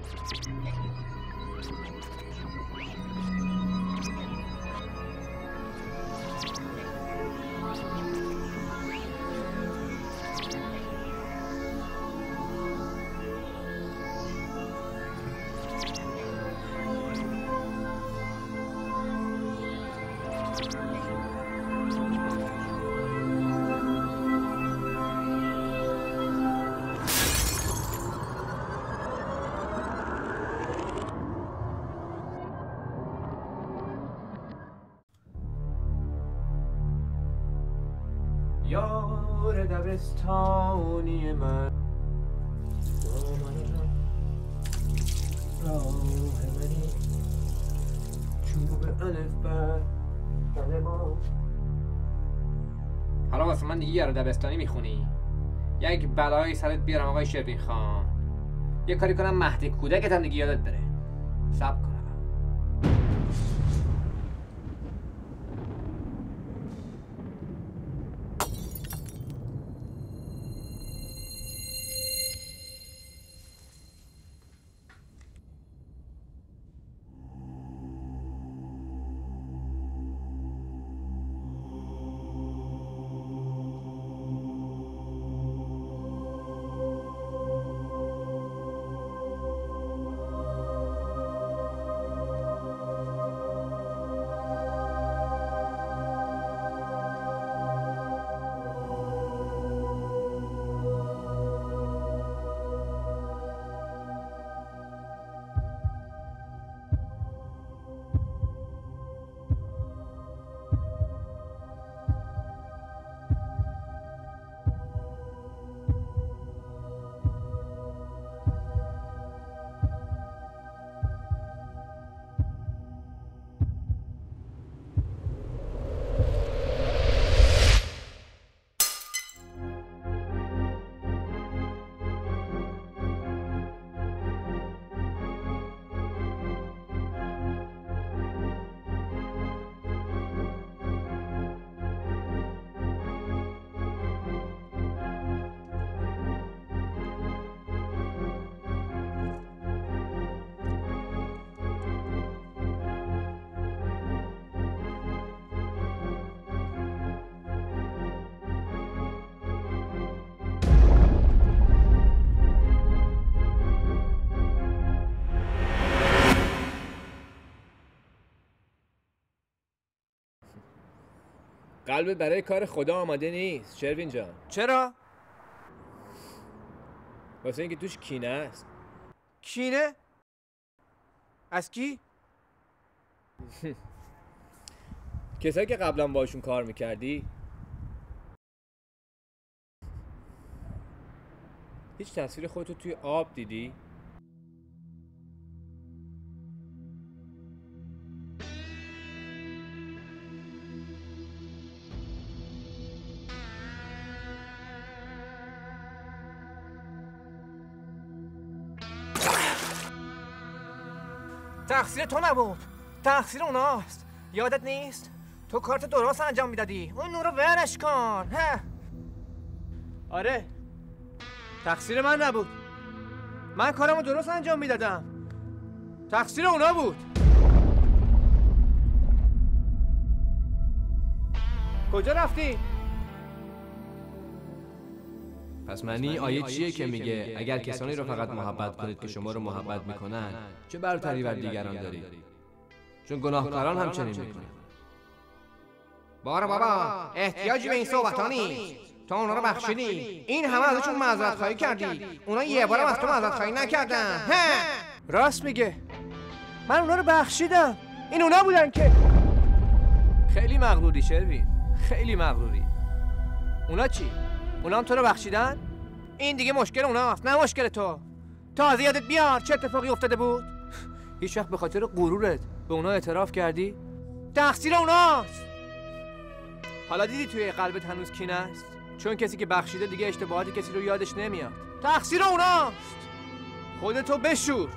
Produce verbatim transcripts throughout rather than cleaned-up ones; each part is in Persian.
یار دبستانی من راه منی چوب الف بر کلمات. حالا واسه من دیگه یار دبستانی میخونی؟ یک بلایی سرت بیارم آقای شروین خان، یه کاری کنم مهد کودکت هم دیگه یادت بره. صبر کن. قلبت برای کار خدا آماده نیست شروین جان. چرا؟ واسه اینکه توش کینه است. کینه؟ از کی؟ کسایی که قبلا باشون کار میکردی. هیچ تصویر خودتو توی آب دیدی؟ تقصیر تو نبود، تقصیر اوناست. یادت نیست؟ تو کارت درست انجام میدادی، اون نورو ورش کن. ها. آره، تقصیر من نبود، من کارمو درست انجام میدادم، تقصیر اونا بود. کجا رفتی؟ پس معنی آیه چیه که میگه اگر کسانی رو فقط محبت کنید که شما رو محبت میکنن چه برتری بر دیگران دارید؟ چون گناهکاران هم چنین میکنن. باره بابا، احتیاجی به این صحبت نیست. تو اونا رو بخشیدی، این همه ازشون معذرت خواهی کردی، اونا یه بارم از تو معذرت خواهی نکردن. راست میگه، من اونا رو بخشیدم، این اونا بودن که. خیلی مغروری شروین، خیلی مغروری. اونا چی؟ اونا هم تو رو بخشیدن؟ این دیگه مشکل اوناست، نه مشکل تو. تازه یادت بیار چه اتفاقی افتاده بود؟ هیچ وقت به خاطر غرورت به اونا اعتراف کردی؟ تقصیر اوناست. حالا دیدی توی قلبت هنوز کینه است؟ چون کسی که بخشیده دیگه اشتباهات کسی رو یادش نمیاد. تقصیر اوناست. خودتو بشور.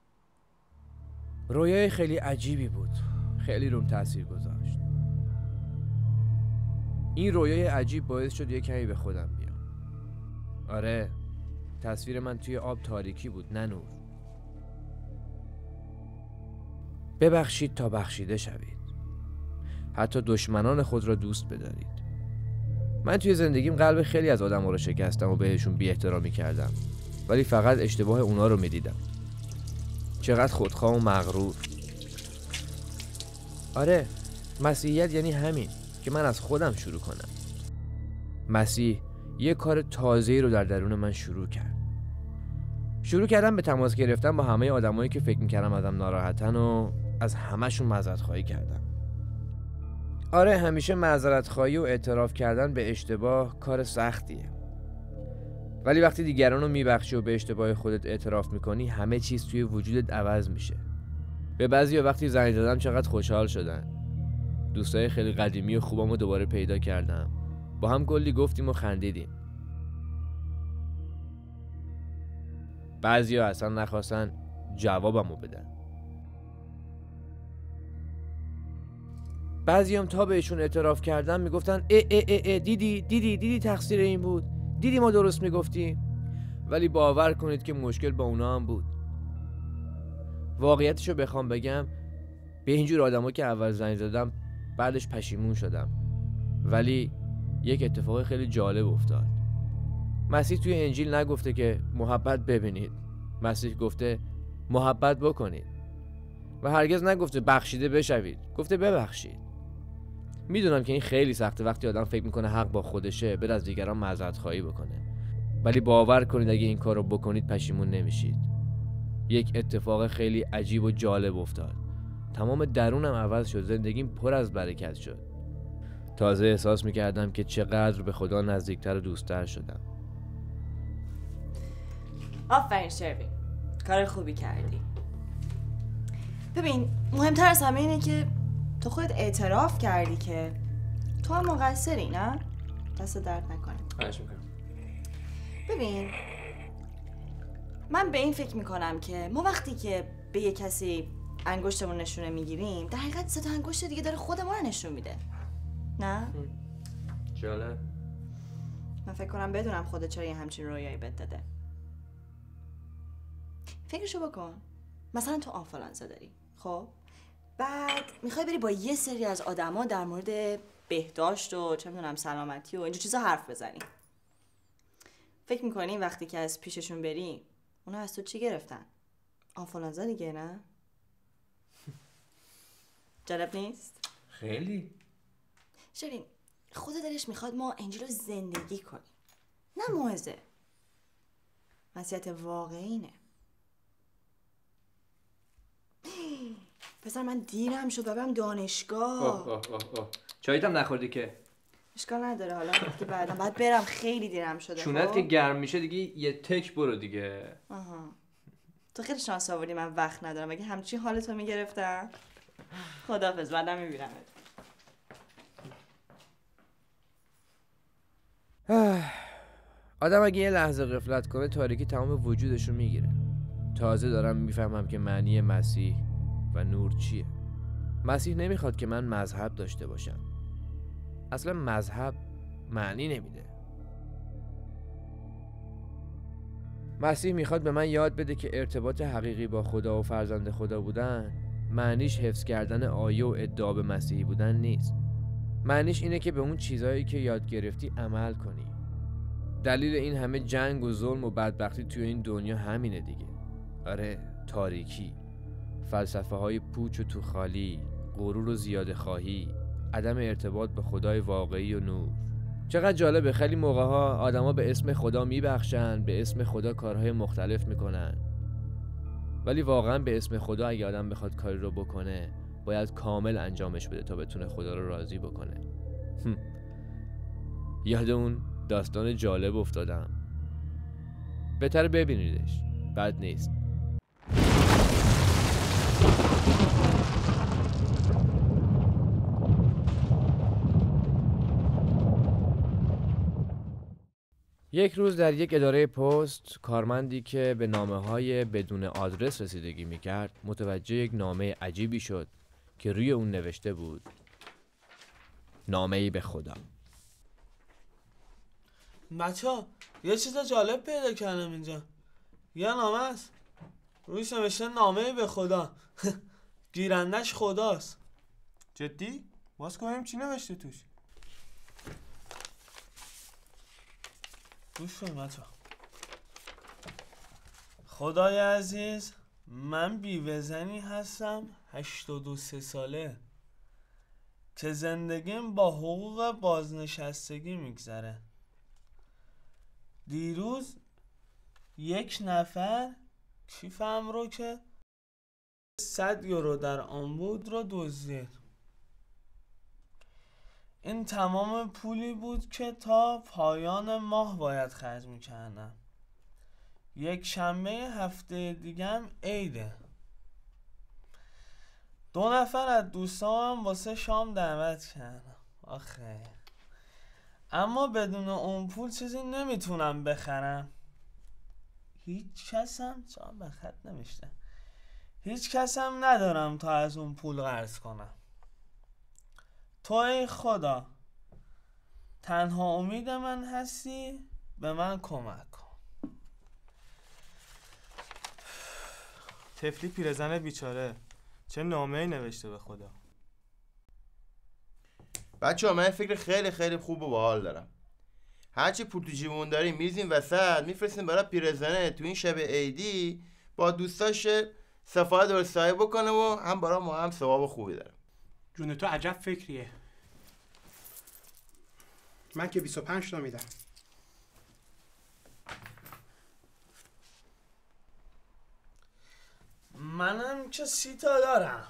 رویای خیلی عجیبی بود، خیلی روم تاثیر گذاشت. این رویای عجیب باعث شد یه کمی به خودم بیام. آره، تصویر من توی آب تاریکی بود، نه نور. ببخشید تا بخشیده شوید. حتی دشمنان خود را دوست بدارید. من توی زندگیم قلب خیلی از آدم‌ها رو شکستم و بهشون بی احترامی کردم، ولی فقط اشتباه اونا رو می‌دیدم. چقدر خودخواه و مغرور. آره، مسیحیت یعنی همین که من از خودم شروع کنم. مسیح یه کار تازه‌ای رو در درون من شروع کرد. شروع کردم به تماس گرفتن با همه آدمایی که فکر می‌کردم ازم ناراحتن و از همه‌شون معذرت خواهی کردم. آره، همیشه معذرت خواهی و اعتراف کردن به اشتباه کار سختیه. ولی وقتی دیگران رو میبخشی و به اشتباه خودت اعتراف میکنی، همه چیز توی وجودت عوض میشه. به بعضیا وقتی زنگ زدم چقدر خوشحال شدن. دوستای خیلی قدیمی و خوبم رو دوباره پیدا کردم. با هم کلی گفتیم و خندیدیم. بعضیا اصلا نخواستن جوابمو بدن. بعضیام تا بهشون اعتراف کردم میگفتن ای ای ای ای دیدی دیدی دیدی تقصیر این بود، دیدی ما درست میگفتیم. ولی باور کنید که مشکل با اونا هم بود. واقعیتشو بخوام بگم، به اینجور آدما که اول زنگ زدم بعدش پشیمون شدم. ولی یک اتفاق خیلی جالب افتاد. مسیح توی انجیل نگفته که محبت ببینید، مسیح گفته محبت بکنید. و هرگز نگفته بخشیده بشوید، گفته ببخشید. میدونم که این خیلی سخته وقتی آدم فکر میکنه حق با خودشه، بر از دیگران معذرت خواهی بکنه. ولی باور کنید اگه این کارو بکنید پشیمون نمیشید. یک اتفاق خیلی عجیب و جالب افتاد. تمام درونم عوض شد، زندگیم پر از برکت شد. تازه احساس میکردم که چقدر به خدا نزدیکتر و دوستتر شدم. آفرین شروین، کار خوبی کردی. ببین، مهمتر از همه اینه که تو خودت اعتراف کردی که تو هم مقصری، نه؟ دست درد نکنه. خواهش میکنم. ببین، من به این فکر میکنم که ما وقتی که به یه کسی انگشتمون نشونه میگیریم، در حقیقت سه تا انگشت دیگه داره خود ما رو نشون میده، نه؟ جالب. من فکر کنم بدونم خودت چرا یه همچین رویایی بهت داده. فکرشو بکن. مثلا تو آنفولانزا داری، خب؟ بعد میخوای بری با یه سری از آدما در مورد بهداشت و چه میدونم سلامتی و اینجور چیزا حرف بزنی. فکر میکنی وقتی که از پیششون بری اونا از تو چی گرفتن؟ آنفولانزا دیگه، نه؟ جالب نیست؟ خیلی. شبین، خود دلش میخواد ما انجیل رو زندگی کنیم، نه موعظه. مسیحیت واقعینه. پسر من دیرم شد و برم دانشگاه. اوه اوه اوه اوه. چاییت هم نخوردی که؟ اشکال نداره، حالا که بعدم باید برم، خیلی دیرم شده. چونت که گرم میشه دیگه یه تک برو دیگه. آها. تو خیلی شانس آوردی من وقت ندارم، اگه همچین حالتو میگرفتم. خداحافظ، بعدم میبینمت. آدم اگه یه لحظه غفلت کنه تاریکی تمام وجودشو میگیره. تازه دارم میفهمم که معنی مسیح و نور چیه. مسیح نمیخواد که من مذهب داشته باشم. اصلا مذهب معنی نمیده. مسیح میخواد به من یاد بده که ارتباط حقیقی با خدا و فرزند خدا بودن معنیش حفظ کردن آیه و ادعا به مسیحی بودن نیست. معنیش اینه که به اون چیزایی که یاد گرفتی عمل کنی. دلیل این همه جنگ و ظلم و بدبختی توی این دنیا همینه دیگه. آره، تاریکی، فلسفه های پوچ و تو خالی، غرور و زیاده خواهی، عدم ارتباط به خدای واقعی و نور. چقدر جالبه، خیلی موقع ها آدم ها به اسم خدا میبخشن، به اسم خدا کارهای مختلف میکنن، ولی واقعا به اسم خدا اگه آدم بخواد کاری رو بکنه باید کامل انجامش بده تا بتونه خدا رو راضی بکنه. یاد اون داستان جالب افتادم. بهتره ببینیدش، بد نیست. یک روز در یک اداره پست، کارمندی که به نامه‌های بدون آدرس رسیدگی می‌کرد متوجه یک نامه عجیبی شد که روی اون نوشته بود: نامه‌ای به خدا. بچه ها یه چیز جالب پیدا کردم اینجا. یه نامه است، رویش نوشته نامه به خدا. گیرندش خداست. جدی؟ باز کنیم چی نوشته توش؟ گوش کن بچه ها. خدای عزیز، من بیوه زنی هستم هشتاد و سه ساله که زندگیم با حقوق بازنشستگی میگذره. دیروز یک نفر کیفم رو که صد یورو در آن بود رو دزدید. این تمام پولی بود که تا پایان ماه باید خرج میکردم. یک شنبه هفته دیگم عیده. دو نفر از دوستام واسه شام دعوت کردم. آخه اما بدون اون پول چیزی نمیتونم بخرم. هیچ کسم جان به خط نمیشته. هیچ کسم ندارم تا از اون پول قرض کنم. تو ای خدا تنها امید من هستی، به من کمک کن. طفلی پیرزن بیچاره چه نامه‌ای نوشته به خدا. بچه ها من فکر خیلی خیلی خوب و باحال دارم. هرچی پول تو جیبمون داریم میریزیم وسط، میفرستیم برای پیرزنه تو این شب عیدی با دوستاش صفای درستایی بکنه و هم برای ما هم ثواب خوبی داره. جون تو عجب فکریه. من که بیست و پنج تا میدم. منم که سی تا دارم.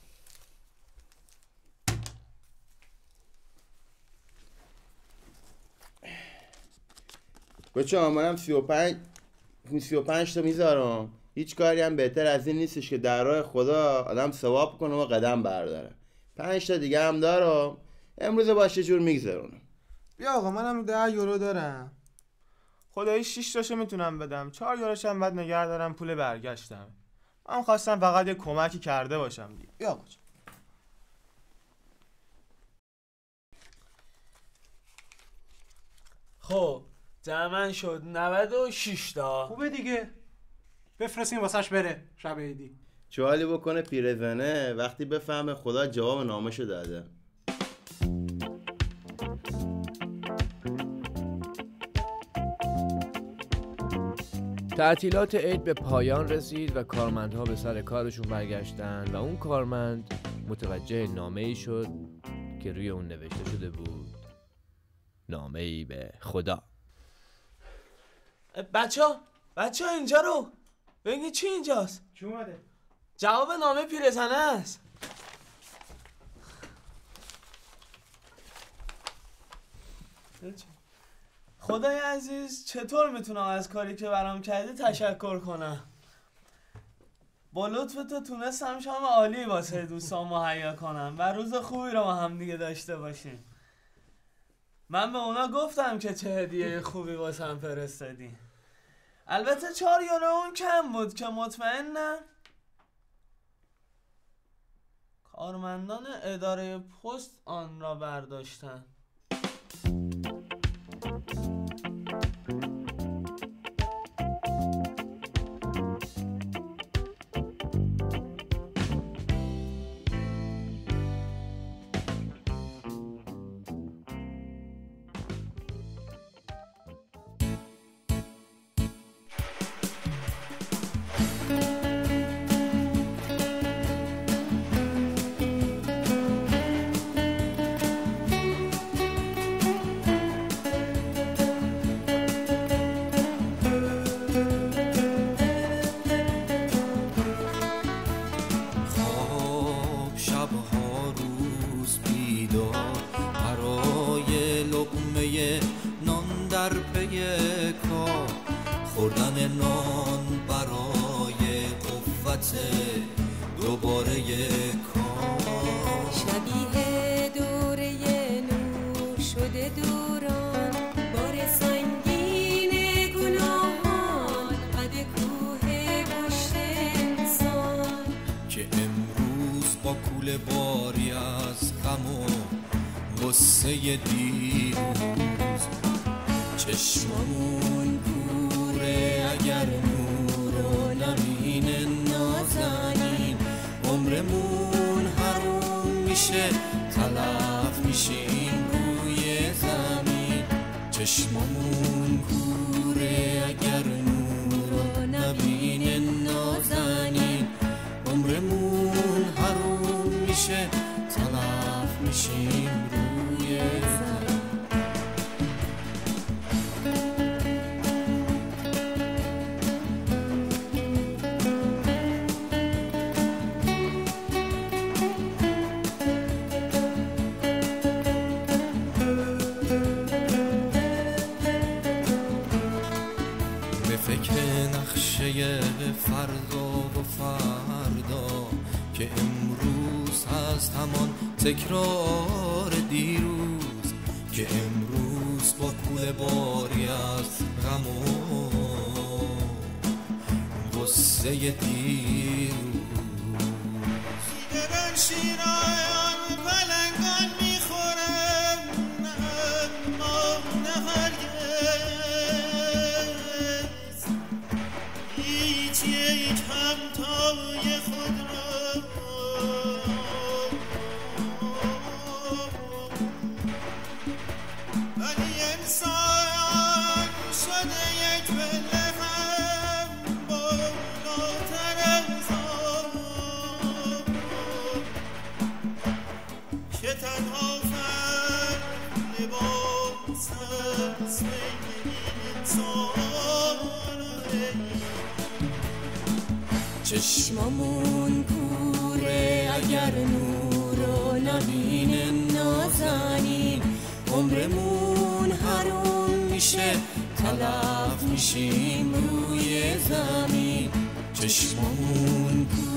بچه ها منم سی و پنج سی و پنج تا میذارم. هیچ کاری هم بهتر از این نیستش که در راه خدا آدم ثواب کنه و قدم برداره. پنج تا دیگه هم دارم، امروز باشه جور میگذرونم. بیا آقا منم ده یورو دارم. خدایی شش تاشو میتونم بدم، چهار یوروش هم بعد نگه دارم پول برگشتم. من خواستم فقط یه کمکی کرده باشم دیگه. بیا آقا. خب جمعن شد نود و شش تا. خوبه دیگه، بفرستیم واسش بره شب عیدی. چوالی بکنه پیرزنه وقتی بفهمه خدا جواب نامشو داده. تعطیلات عید به پایان رسید و کارمندها به سر کارشون برگشتن و اون کارمند متوجه نامه‌ای شد که روی اون نوشته شده بود نامه‌ای به خدا. بچه ها بچه ها اینجا رو بگید چی اینجاست؟ چی اومده؟ جواب نامه پیرزنه است. خدای عزیز چطور میتونم از کاری که برام کردی تشکر کنم؟ با لطف تو تونستم شام عالی واسه دوستان مهیا کنم و روز خوبی رو ما هم دیگه داشته باشیم. من به اونا گفتم که چه هدیه خوبی واسم فرستادی. البته چهار یورو اون کم بود که مطمئنم کارمندان اداره پست آن را برداشتن. خوردن نان برای قوت دوباره کار. شبیه دوره نور شده دوران، بار سنگین گناهان قد کوه گشت انسان که امروز با کوله باری از غم و غصه دیروز چشممون کوره اگر نور و نبینه نازنین عمرمون حروم میشه تلف میشیم روی زمین چشممون کوره اگر نور و نبینه نازنین عمرمون حروم میشه تلف میشیم روی زمین فردا و فردا که امروز هست همان تکرار دیروز که امروز با کوله باری از غم و غصه دیروز دیدن شیران پلنگان میخورم اما نه هرگز یک همتای خود را ولی انسان شده یک پله هم بالاتر از آن که تنها فرد لباس است بین این انسان چشممون کوره اگر نور و نبینه نازنین عمرمون حروم میشه تلف میشیم روی زمین چشممون کوره